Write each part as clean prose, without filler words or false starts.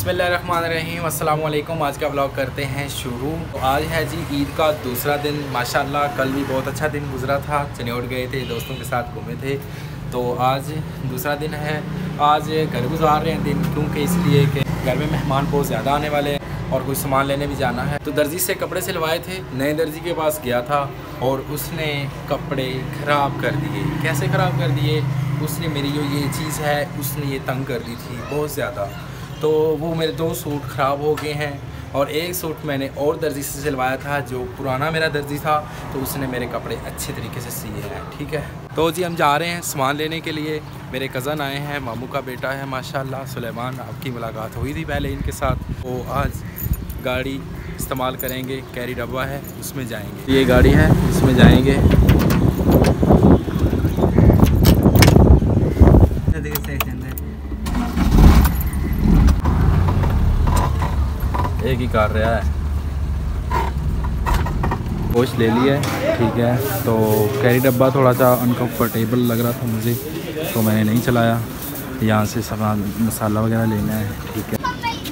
बिस्मिल्लाहिर्रहमानिर्रहीम अस्सलाम वालेकुम। आज का व्लॉग करते हैं शुरू। तो आज है जी ईद का दूसरा दिन माशाल्लाह। कल भी बहुत अच्छा दिन गुजरा था, चनियोट गए थे, दोस्तों के साथ घूमे थे। तो आज दूसरा दिन है। आज घर गुजार रहे हैं दिन, क्योंकि इसलिए कि घर में मेहमान बहुत ज़्यादा आने वाले हैं और कुछ सामान लेने भी जाना है। तो दर्जी से कपड़े सिलवाए थे, नए दर्जी के पास गया था और उसने कपड़े ख़राब कर दिए। कैसे ख़राब कर दिए? उसने मेरी जो ये चीज़ है उसने ये तंग कर दी थी बहुत ज़्यादा। तो वो मेरे 2 सूट ख़राब हो गए हैं और एक सूट मैंने और दर्जी से सिलवाया था जो पुराना मेरा दर्जी था, तो उसने मेरे कपड़े अच्छे तरीके से सिए हैं। ठीक है, तो जी हम जा रहे हैं सामान लेने के लिए। मेरे कज़न आए हैं, मामू का बेटा है माशाल्लाह सुलेमान। आपकी मुलाकात हुई थी पहले इनके साथ। वो आज गाड़ी इस्तेमाल करेंगे, कैरी डब्बा है उसमें जाएंगे। ये गाड़ी है उसमें जाएंगे। एक ही कर रहा है, गोश्त ले लिया है। ठीक है, तो कैरी डब्बा थोड़ा सा अनकम्फर्टेबल लग रहा था मुझे, तो मैंने नहीं चलाया। यहाँ से सामान मसाला वगैरह लेना है। ठीक है,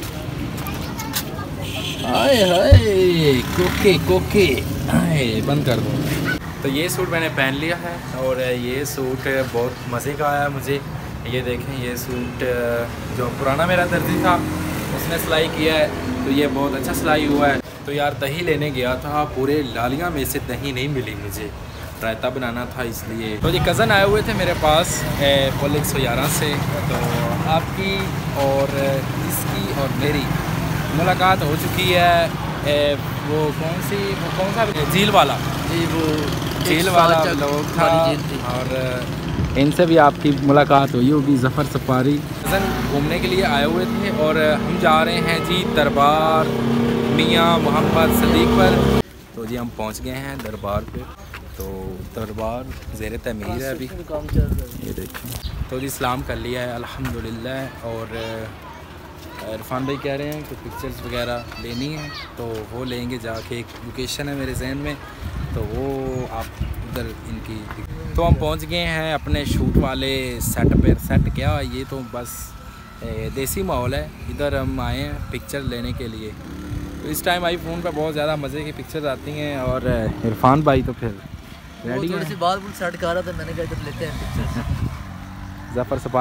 हाय हाय कोके कोके, हाय बंद कर दो। तो ये सूट मैंने पहन लिया है और ये सूट बहुत मज़े का आया मुझे। ये देखें, ये सूट जो पुराना मेरा दर्जी था उसने सिलाई किया है, तो ये बहुत अच्छा सिलाई हुआ है। तो यार दही लेने गया था, पूरे लालिया में से दही नहीं मिली मुझे, रायता बनाना था इसलिए। तो ये कज़न आए हुए थे मेरे पास पोल 111 से। तो आपकी और इसकी और मेरी मुलाकात हो चुकी है। वो कौन सा झील वाला जी, वो झील वाला लोग था और इनसे भी आपकी मुलाकात हुई होगी। ज़फ़र सफारी कज़न घूमने के लिए आए हुए थे और हम जा रहे हैं जी दरबार मियाँ मोहम्मद सदीक पर। तो जी हम पहुंच गए हैं दरबार पे। तो दरबार ज़ेर तमीर है अभी, ये देखें। तो जी सलाम कर लिया है अल्हम्दुलिल्लाह। और इरफान भाई कह रहे हैं कि पिक्चर्स वगैरह लेनी है, तो वो लेंगे जाके। एक लोकेशन है मेरे जहन में, तो वो आप उधर इनकी। तो हम पहुंच गए हैं अपने शूट वाले सेट पर। सेट क्या, ये तो बस देसी माहौल है। इधर हम आए हैं पिक्चर लेने के लिए। तो इस टाइम आईफोन पे बहुत ज़्यादा मज़े की पिक्चर आती हैं। और इरफान भाई तो फिर रेडी है। थोड़ी सी बात सेट कर रहा था, मैंने कहा इधर लेते हैं पिक्चर।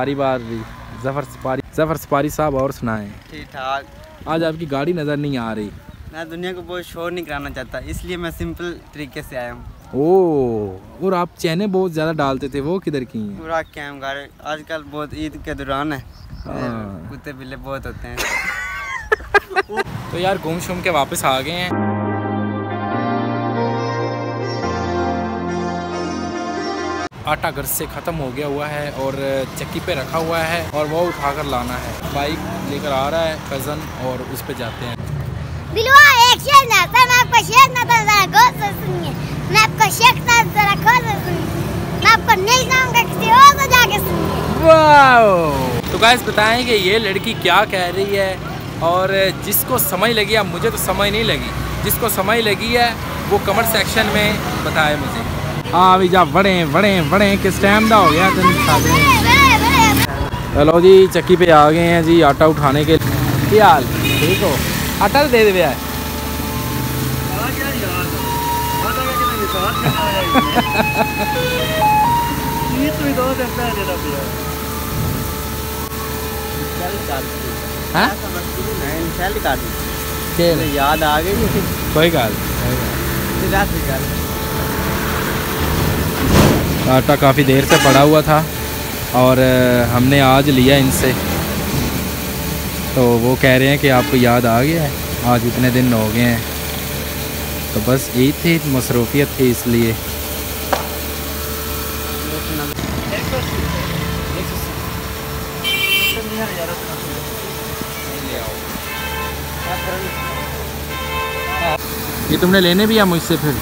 ज़फ़र सफारी साहब, और सुनाएं। ठीक ठाक। आज आपकी गाड़ी नज़र नहीं आ रही। मैं दुनिया को बहुत शोर नहीं कराना चाहता, इसलिए मैं सिंपल तरीके से आया हूँ। ओह, और आप चैने बहुत ज़्यादा डालते थे, वो किधर की हैं? पूरा कैम घर आजकल बहुत ईद के दौरान है, कुत्ते बिल्ले बहुत होते हैं। तो यार घूम शूम के वापस आ गए हैं। आटा घर से ख़त्म हो गया हुआ है और चक्की पे रखा हुआ है और वो उठाकर लाना है। बाइक लेकर आ रहा है कज़न और उस पे जाते हैं। दिलवा एक शेर ना था, मैं आपको शेर ना था, जरा गौर से सुनिए। मैं आपको शेर था, जरा गौर से सुनिए। मैं आपको नहीं जाऊंगा, किसी और को जाके सुनिए। वाह! तो गाइस बताएं कि ये लड़की क्या कह रही है। और जिसको समझ लगी है, मुझे तो समझ नहीं लगी, जिसको समझ लगी है वो कमेंट सेक्शन में बताए मुझे। हाँ अभी जा बड़े किस टाइम का हो गया। चलो जी चक्की पे आ गए हैं जी आटा उठाने के। क्या हाल, ठीक हो? आटा तो दे दे यार। याद आ गई कोई गल। आटा काफ़ी देर से पड़ा हुआ था और हमने आज लिया इनसे। तो वो कह रहे हैं कि आपको याद आ गया है, आज इतने दिन हो गए हैं। तो बस यही थी, मसरूफियत थी इसलिए। ये तुमने लेने भी है मुझसे फिर?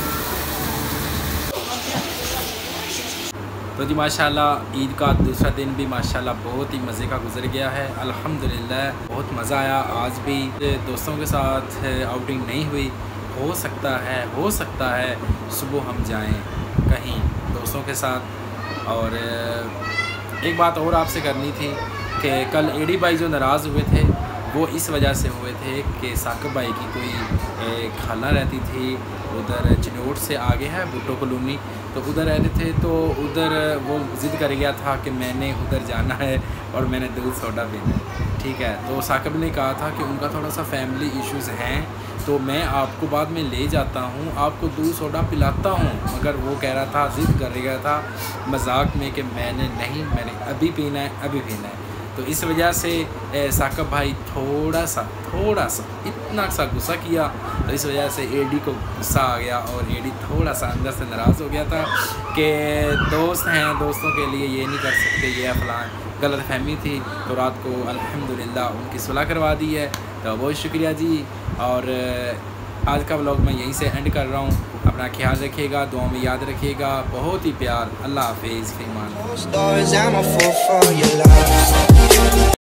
तो जी माशाल्लाह ईद का दूसरा दिन भी माशाल्लाह बहुत ही मज़े का गुजर गया है अल्हम्दुलिल्लाह। बहुत मज़ा आया। आज भी दोस्तों के साथ आउटिंग नहीं हुई। हो सकता है सुबह हम जाएं कहीं दोस्तों के साथ। और एक बात और आपसे करनी थी कि कल एडी भाई जो नाराज़ हुए थे वो इस वजह से हुए थे कि साकिब भाई की कोई खाला रहती थी उधर चिनोट से आगे है भुट्टो कॉलोनी, तो उधर रहते थे। तो उधर वो ज़िद कर गया था कि मैंने उधर जाना है और मैंने दूध सोडा पीना है, ठीक है। तो साकिब ने कहा था कि उनका थोड़ा सा फैमिली इश्यूज़ हैं, तो मैं आपको बाद में ले जाता हूँ, आपको दूध सोडा पिलाता हूँ। मगर वो कह रहा था, ज़िद कर गया था मजाक में कि मैंने अभी पीना है, अभी पीना है। तो इस वजह से साकिब भाई थोड़ा सा इतना सा गुस्सा किया, तो इस वजह से एडी को गुस्सा आ गया और एडी थोड़ा सा अंदर से नाराज़ हो गया था कि दोस्त हैं, दोस्तों के लिए ये नहीं कर सकते, ये फलां गलत फहमी थी। तो रात को अल्हम्दुलिल्लाह उनकी सुलह करवा दी है, तो बहुत शुक्रिया जी। और आज का व्लॉग मैं यहीं से एंड कर रहा हूँ। अपना ख्याल रखिएगा, दुआ में याद रखिएगा, बहुत ही प्यार। अल्लाह हाफिज़।